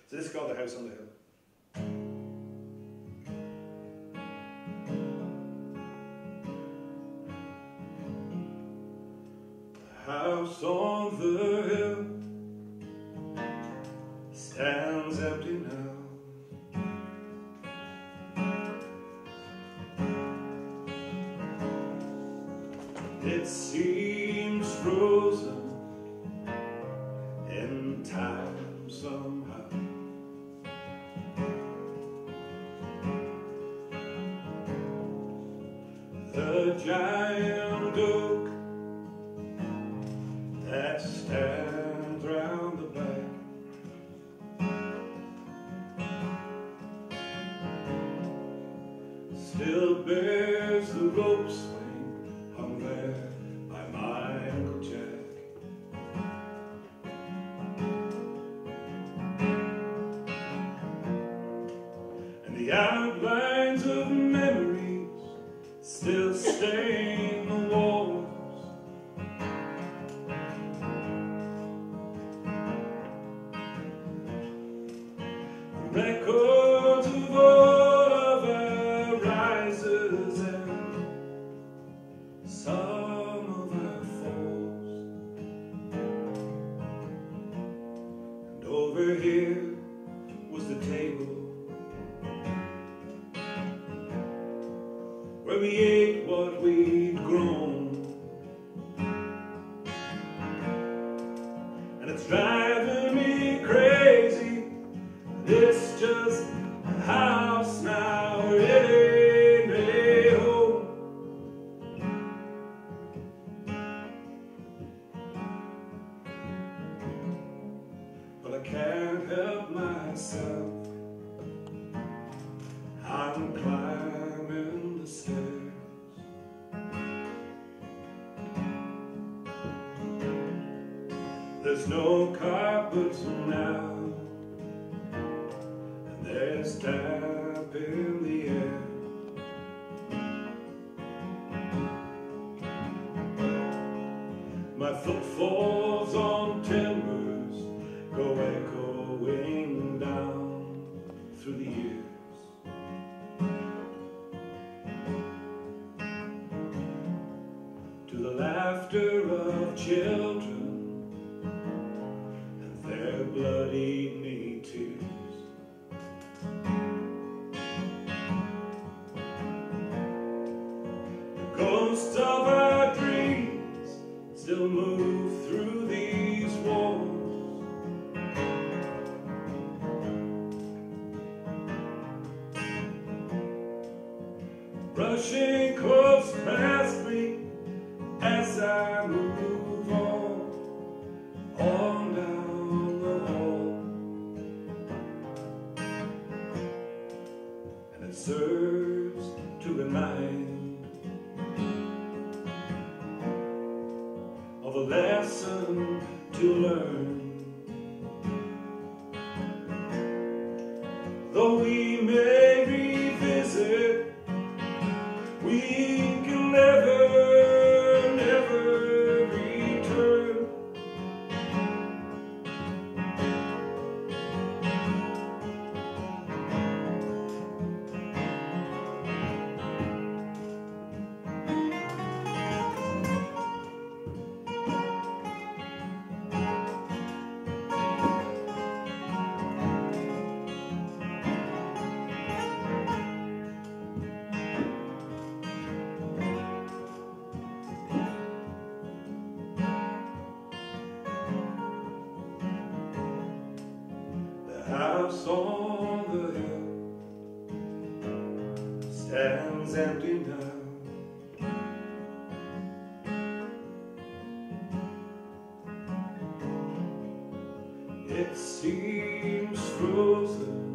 So this is called The House on the Hill. The house on the hill stands empty now. It seems frozen in time somehow. The giant oak that stands round the back, still bears the rope swing hung there by my Uncle Jack. And the outlines of memories still stain the walls. The records of all of our rises and some of our falls. And over here was the table where we ate what we'd grown. And it's driving me crazy, it's just a house now, it ain't a home. But I can't help myself, I'm climbing the stairs. There's no carpets now, and there's damp in the air. My footfalls on timbers go echoing down through the years. To the laughter of children and their bloody tears. The ghosts of our dreams still move through these walls. Brushing close past me as I move on down the hall. And it serves to remind of a lesson to learn. Though we may revisit, we can never return. The house on the hill stands empty now. It seems frozen